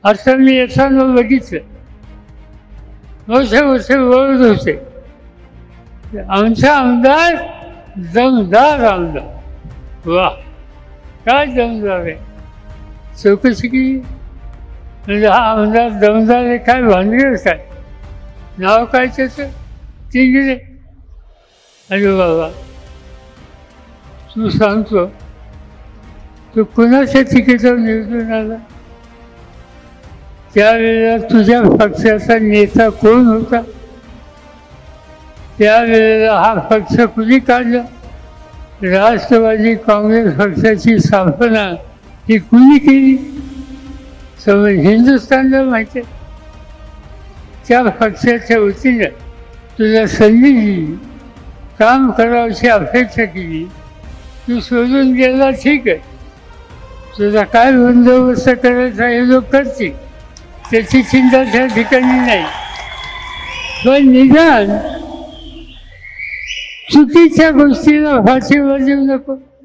असं मी येताना बघितलं. वर्ष ओरड होते, आमचा आमदार दमदार आमदार. वा, काय दमदार आहे. चौकशी केली म्हणजे हा आमदार दमदार आहे काय, भानगड काय, नाव काय त्याचं, तिंगरे. अरे बाबा, तू सांगतो तू कुणाच्या तिकीटावर निवडून आला? त्यावेळेला तुझ्या पक्षाचा नेता कोण होता? त्यावेळेला हा पक्ष कुणी काढला? राष्ट्रवादी काँग्रेस पक्षाची स्थापना ही कुणी केली? समज हिंदुस्थानला माहिती आहे. त्या पक्षाच्या वतीनं तुला संधी दिली, काम करावची अपेक्षा केली, तू सोडून गेला, ठीक आहे. तुझा काय बंदोबस्त करायचा हे लोक करतील, त्याची चिंता त्या ठिकाणी नाही. पण निदान चुकीच्या गोष्टीला फाशी वाजवू नको.